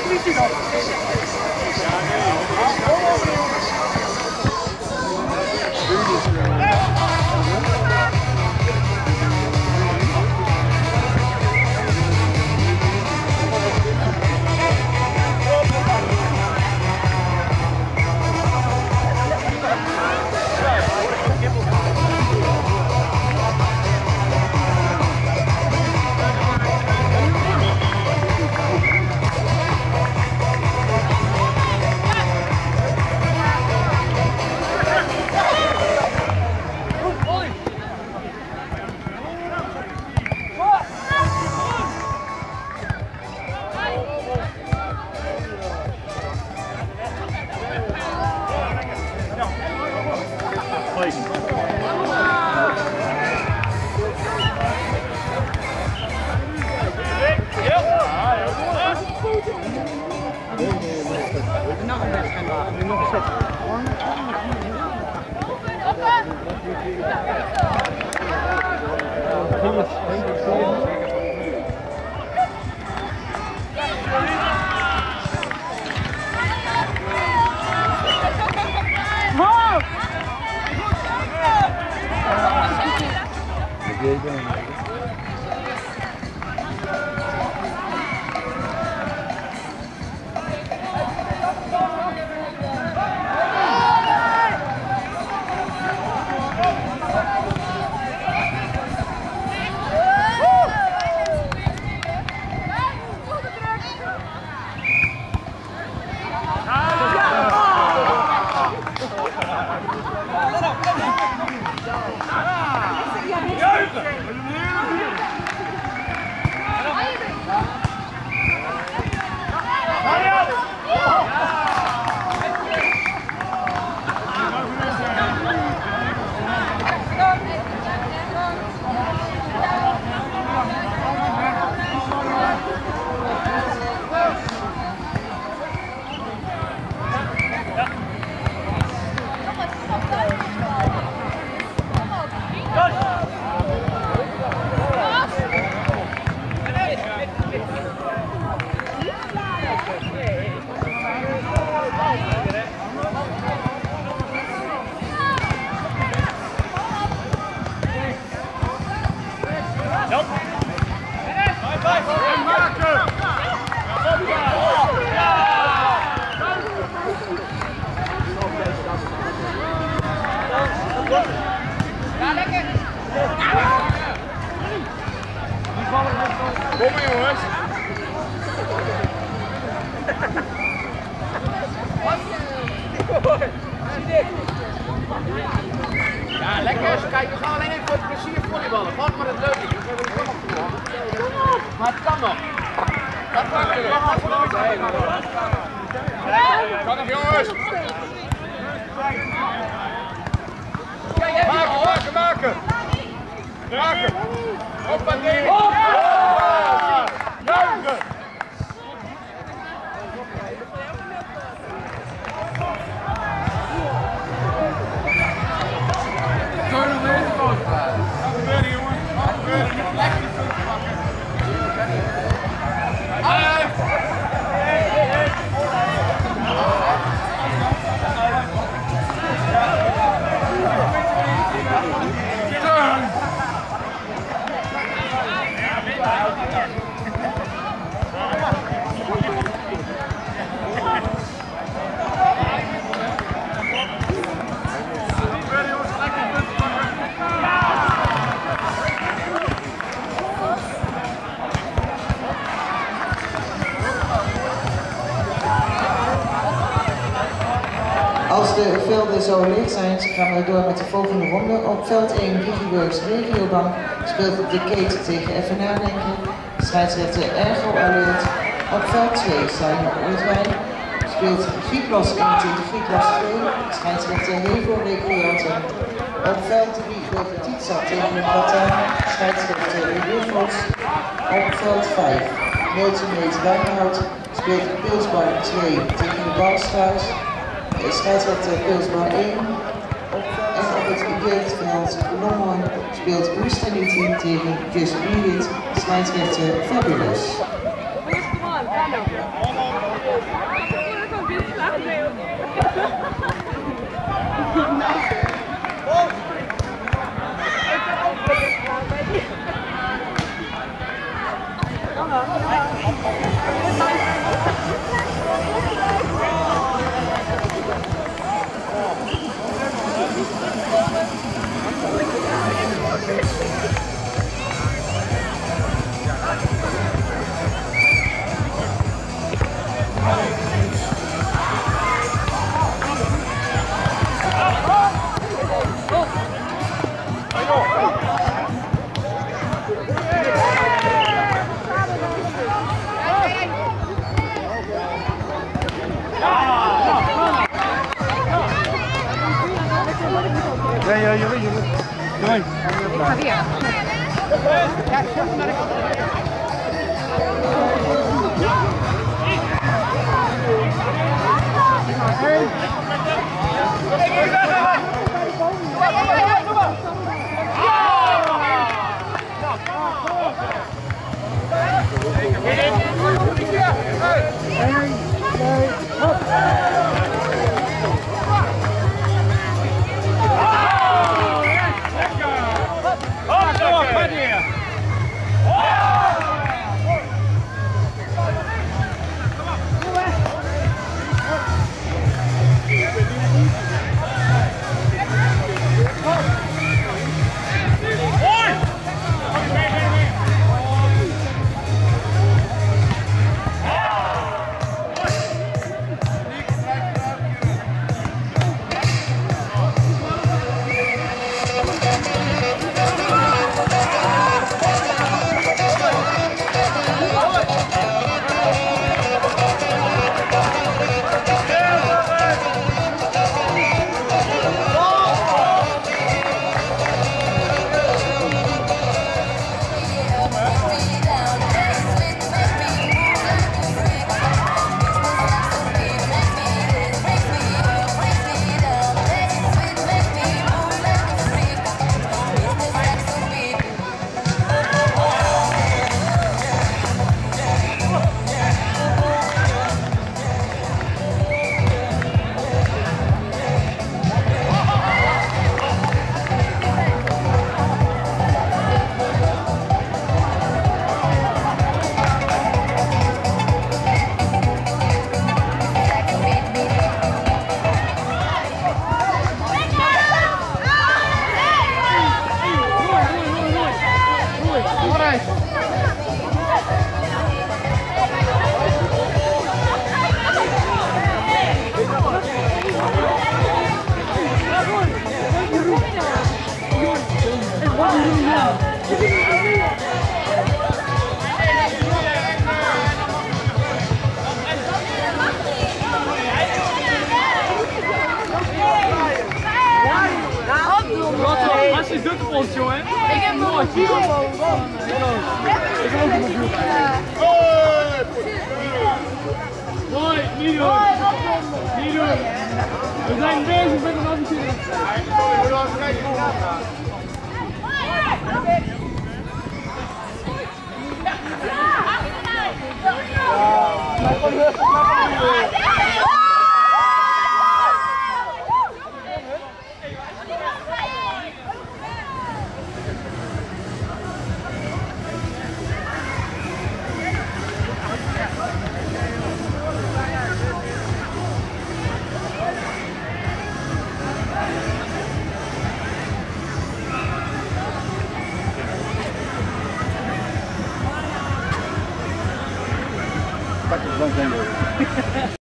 Kom maar jongens. Ja, lekker. Kijk, we gaan alleen even voor het plezier volleyballen. Gewoon maar het leuke. Maar het kan nog. Dat kan nog. Kan nog jongens. Maken. Raken! Op en neer! Juichen! Zo nog deze boot. Wat gebeurt er jongens? Wat gebeurt er? Niet lekker die punten pakken. Als de velden zo leeg zijn, gaan we door met de volgende ronde. Op veld 1 Gigiworks regiobank speelt de Kate tegen FNA Denken. Scheidsrechter Ergo Alert. Op veld 2 zijn Uitwijn. Speelt Gieklas 1 tegen Gieklas 2. Scheidsrechter HeVo recreanten. Op veld 3 Locatie tegen de Batan. Scheidsrechter Wilfos. Op veld 5 Multimeet Wijnhout. Speelt Pilsbar 2 tegen de Balstruis. Scheidsrechter Pilsbar 1 en op het jeugdveld Lommel speelt Oestaniti tegen Just Be It, scheidsrechter Fabulous. Ja, jullie. Ik ga weer. Ja, ik ga naar de kant. Als je doet op ons, jongen. Ik heb nog een kilo. Mooi, niet doen. Niet doen. We zijn bezig met een avontuur. Pak het lang zijn.